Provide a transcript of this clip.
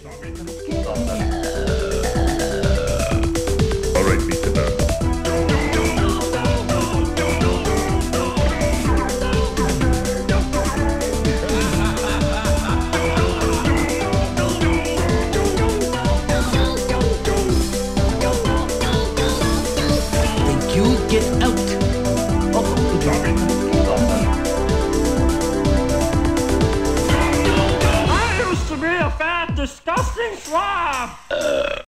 Alright, Mr. Burns. Think you'll get out? I used to be a fat, disgusting slob!